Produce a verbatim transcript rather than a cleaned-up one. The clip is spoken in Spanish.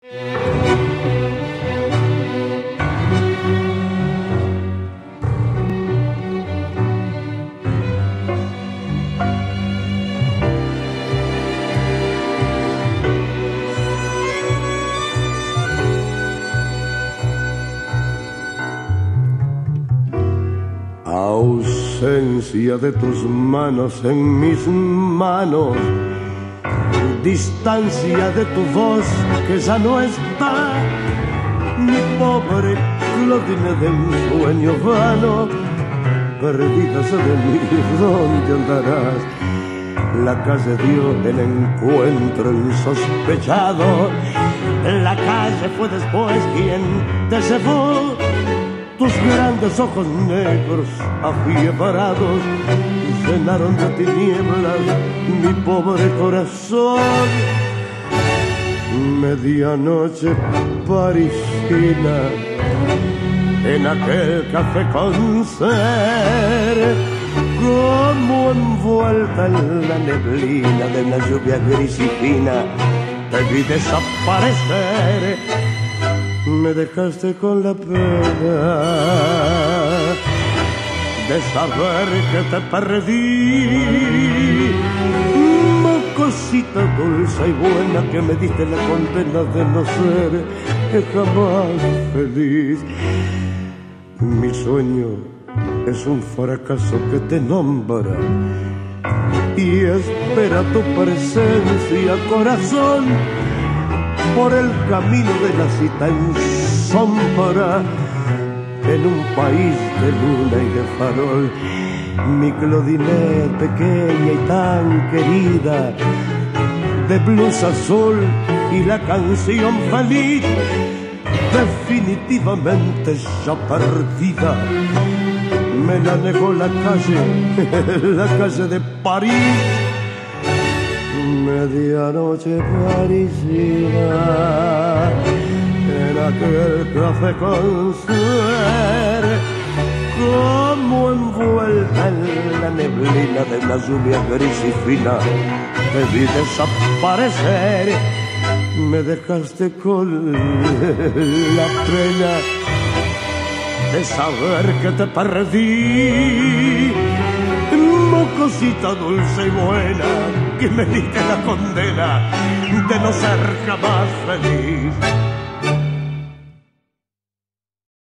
Ausencia de tus manos en mis manos, distancia de tu voz que ya no está, mi pobre Claudine de un sueño vano, perdida de mí, ¿dónde andarás? La calle dio el encuentro insospechado, la calle fue después quien te llevó. Tus grandes ojos negros afiebarados llenaron de tinieblas mi pobre corazón. Medianoche parisina en aquel café concert, como envuelta en la neblina de una lluvia gris y fina, te vi desaparecer. Me dejaste con la pena de saber que te perdí, mocosita dulce y buena que me diste la condena de no ser jamás feliz. Mi sueño es un fracaso que te nombra y espera tu presencia, corazón, por el camino de la cita en sombra, en un país de luna y de farol. Mi Claudine pequeña y tan querida, de blusa azul y la canción feliz, definitivamente ya perdida. Me la negó la calle, la calle de París. Medianoche parisina en aquel café concert, como envuelta en la neblina de una lluvia gris y fina, te vi desaparecer. Me dejaste con la pena de saber que te perdí, mocosita dulce y buena que me diste la condena de no ser jamás feliz.